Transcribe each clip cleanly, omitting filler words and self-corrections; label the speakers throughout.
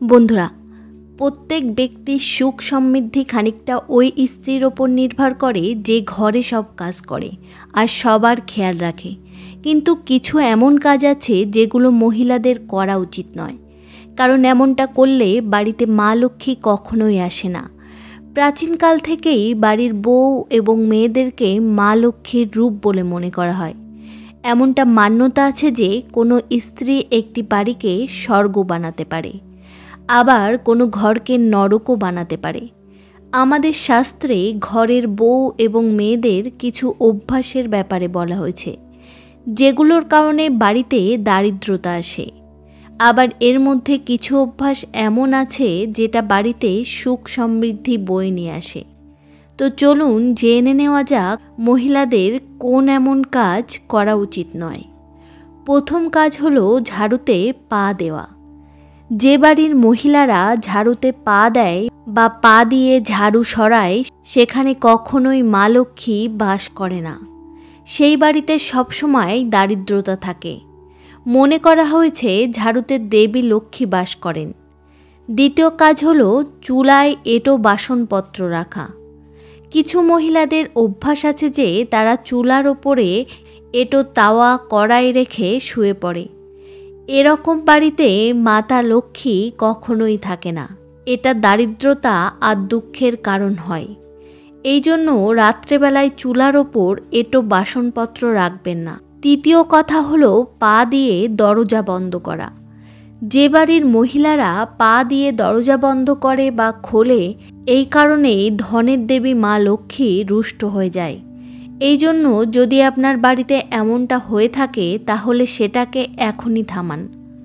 Speaker 1: বন্ধুরা, প্রত্যেক ব্যক্তির সুখ সমৃদ্ধি খানিকটা ওই স্ত্রীর ওপর নির্ভর করে যে ঘরে সব কাজ করে আর সবার খেয়াল রাখে। কিন্তু কিছু এমন কাজ আছে যেগুলো মহিলাদের করা উচিত নয়, কারণ এমনটা করলে বাড়িতে মা লক্ষ্মী কখনোই আসে না। প্রাচীনকাল থেকেই বাড়ির বউ এবং মেয়েদেরকে মা লক্ষ্মীর রূপ বলে মনে করা হয়। এমনটা মান্যতা আছে যে কোনো স্ত্রী একটি বাড়িকে স্বর্গ বানাতে পারে, আবার কোনো ঘরকে নরকও বানাতে পারে। আমাদের শাস্ত্রে ঘরের বউ এবং মেয়েদের কিছু অভ্যাসের ব্যাপারে বলা হয়েছে, যেগুলোর কারণে বাড়িতে দারিদ্রতা আসে। আবার এর মধ্যে কিছু অভ্যাস এমন আছে যেটা বাড়িতে সুখ সমৃদ্ধি বয়ে নিয়ে আসে। তো চলুন জেনে নেওয়া যাক মহিলাদের কোন এমন কাজ করা উচিত নয়। প্রথম কাজ হলো ঝাড়ুতে পা দেওয়া। যে বাড়ির মহিলারা ঝাড়ুতে পা দেয় বা পা দিয়ে ঝাড়ু সরায়, সেখানে কখনোই মা লক্ষ্মী বাস করে না। সেই বাড়িতে সবসময় দারিদ্রতা থাকে। মনে করা হয়েছে ঝাড়ুতে দেবী লক্ষ্মী বাস করেন। দ্বিতীয় কাজ হলো চুলায় এঁটো বাসনপত্র রাখা। কিছু মহিলাদের অভ্যাস আছে যে তারা চুলার ওপরে এঁটো তাওয়া কড়াই রেখে শুয়ে পড়ে। এরকম বাড়িতে মাতা লক্ষ্মী কখনোই থাকে না। এটা দারিদ্রতা আর দুঃখের কারণ হয়। এই জন্য রাত্রেবেলায় চুলার ওপর এঁটো বাসনপত্র রাখবেন না। তৃতীয় কথা হলো পা দিয়ে দরজা বন্ধ করা। যে বাড়ির মহিলারা পা দিয়ে দরজা বন্ধ করে বা খোলে, এই কারণেই ধনের দেবী মা লক্ষ্মী রুষ্ট হয়ে যায়। এই জন্য যদি আপনার বাড়িতে এমনটা হয়ে থাকে তাহলে সেটাকে এখনই থামান।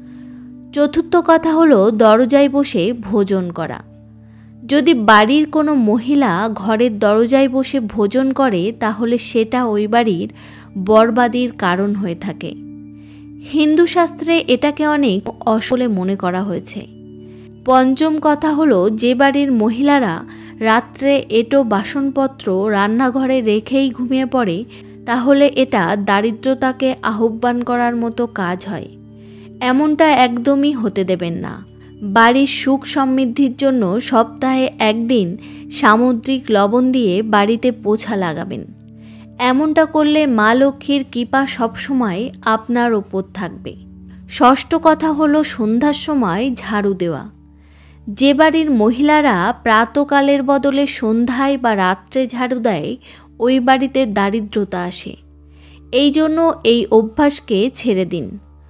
Speaker 1: চতুর্থ কথা হলো দরজায় বসে ভোজন করা। যদি বাড়ির কোনো মহিলা ঘরের দরজায় বসে ভোজন করে তাহলে সেটা ওই বাড়ির বরবাদির কারণ হয়ে থাকে। হিন্দু শাস্ত্রে এটাকে অনেক অশুভ মনে করা হয়েছে। পঞ্চম কথা হলো যে বাড়ির মহিলারা রাত্রে এঁটো বাসনপত্র রান্নাঘরে রেখেই ঘুমিয়ে পড়ে, তাহলে এটা দারিদ্রতাকে আহ্বান করার মতো কাজ হয়। এমনটা একদমই হতে দেবেন না। বাড়ির সুখ সমৃদ্ধির জন্য সপ্তাহে একদিন সামুদ্রিক লবণ দিয়ে বাড়িতে পোছা লাগাবেন। এমনটা করলে মা লক্ষ্মীর কৃপা সবসময় আপনার ওপর থাকবে। ষষ্ঠ কথা হলো সন্ধ্যার সময় ঝাড়ু দেওয়া। যে বাড়ির মহিলারা প্রাতকালের বদলে সন্ধ্যায় বা রাত্রে ঝাড়ু দেয়, ওই বাড়িতে দারিদ্রতা আসে। এই জন্য এই অভ্যাসকে ছেড়ে দিন।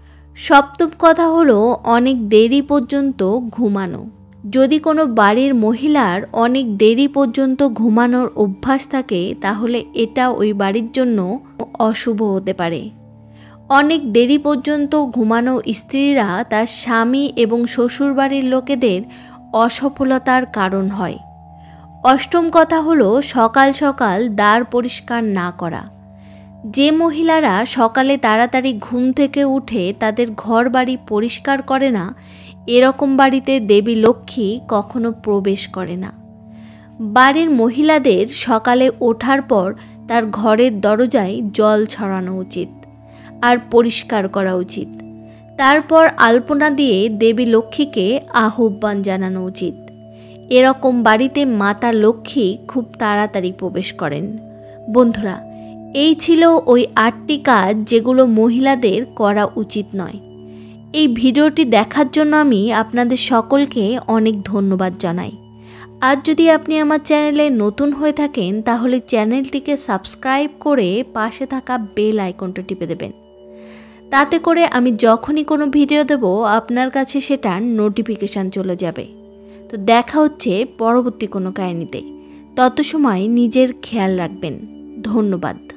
Speaker 1: সপ্তম কথা হলো অনেক দেরি পর্যন্ত ঘুমানো। যদি কোনো বাড়ির মহিলার অনেক দেরি পর্যন্ত ঘুমানোর অভ্যাস থাকে তাহলে এটা ওই বাড়ির জন্য অশুভ হতে পারে। অনেক দেরি পর্যন্ত ঘুমানো স্ত্রীরা তার স্বামী এবং শ্বশুরবাড়ির লোকেদের অসফলতার কারণ হয়। অষ্টম কথা হলো সকাল সকাল দ্বার পরিষ্কার না করা। যে মহিলারা সকালে তাড়াতাড়ি ঘুম থেকে উঠে তাদের ঘর বাড়ি পরিষ্কার করে না, এরকম বাড়িতে দেবী লক্ষ্মী কখনো প্রবেশ করে না। বাড়ির মহিলাদের সকালে ওঠার পর তার ঘরের দরজায় জল ছড়ানো উচিত আর পরিষ্কার করা উচিত। তারপর আলপনা দিয়ে দেবী লক্ষ্মীকে আহ্বান জানানো উচিত। এরকম বাড়িতে মাতা লক্ষ্মী খুব তাড়াতাড়ি প্রবেশ করেন। বন্ধুরা, এই ছিল ওই 8টি কাজ যেগুলো মহিলাদের করা উচিত নয়। এই ভিডিওটি দেখার জন্য আমি আপনাদের সকলকে অনেক ধন্যবাদ জানাই। আর যদি আপনি আমার চ্যানেলে নতুন হয়ে থাকেন তাহলে চ্যানেলটিকে সাবস্ক্রাইব করে পাশে থাকা বেল আইকনটা টিপে দেবেন। তাতে করে আমি যখনই কোনো ভিডিও দেব আপনার কাছে সেটার নোটিফিকেশান চলে যাবে। তো দেখা হচ্ছে পরবর্তী কোনো কাহিনীতে। তত সময় নিজের খেয়াল রাখবেন। ধন্যবাদ।